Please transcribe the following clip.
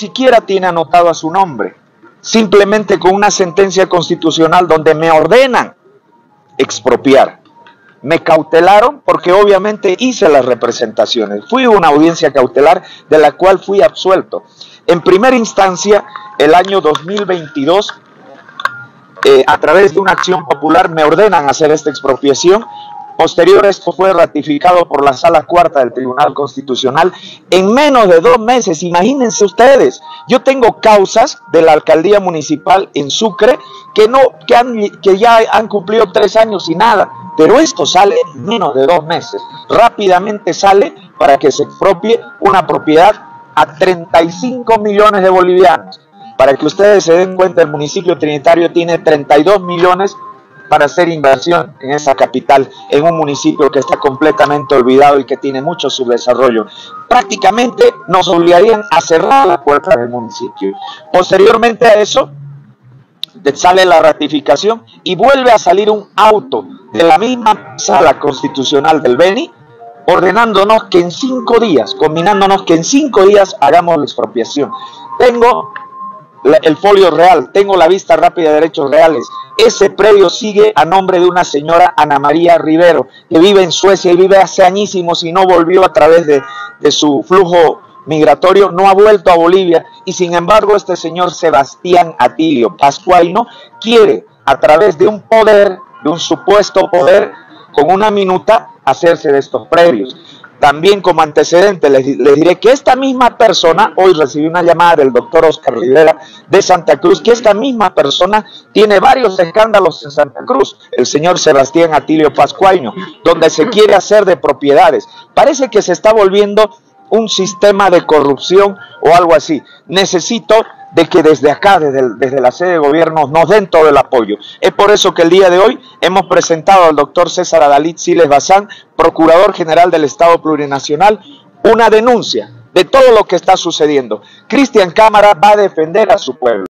siquiera tiene anotado a su nombre, simplemente con una sentencia constitucional donde me ordenan expropiar. Me cautelaron porque obviamente hice las representaciones. Fui a una audiencia cautelar de la cual fui absuelto. En primera instancia, el año 2022, a través de una acción popular me ordenan hacer esta expropiación. Posterior, esto fue ratificado por la Sala Cuarta del Tribunal Constitucional en menos de 2 meses. Imagínense ustedes, yo tengo causas de la Alcaldía Municipal en Sucre que ya han cumplido 3 años y nada, pero esto sale en menos de 2 meses. Rápidamente sale para que se expropie una propiedad a 35 millones de bolivianos. Para que ustedes se den cuenta, el municipio trinitario tiene 32 millones para hacer inversión en esa capital, en un municipio que está completamente olvidado y que tiene mucho subdesarrollo. Prácticamente nos obligarían a cerrar la puerta del municipio. Posteriormente a eso, sale la ratificación y vuelve a salir un auto de la misma Sala Constitucional del Beni, ordenándonos que en 5 días, combinándonos que en 5 días hagamos la expropiación. Tengo el folio real, tengo la vista rápida de derechos reales. Ese predio sigue a nombre de una señora Ana María Rivero, que vive en Suecia y vive hace añísimos y no volvió a través de su flujo migratorio, no ha vuelto a Bolivia, y sin embargo este señor Sebastián Atilio Pascualino quiere, a través de un poder, de un supuesto poder, con una minuta, hacerse de estos predios. También como antecedente les diré que esta misma persona, hoy recibí una llamada del doctor Oscar Rivera de Santa Cruz, que esta misma persona tiene varios escándalos en Santa Cruz, el señor Sebastián Atilio Pascualino, donde se quiere hacer de propiedades. Parece que se está volviendo un sistema de corrupción o algo así. Necesito de que desde acá, desde la sede de gobierno, nos den todo el apoyo. Es por eso que el día de hoy hemos presentado al doctor César Adalid Siles Bazán, Procurador General del Estado Plurinacional, una denuncia de todo lo que está sucediendo. Cristian Cámara va a defender a su pueblo.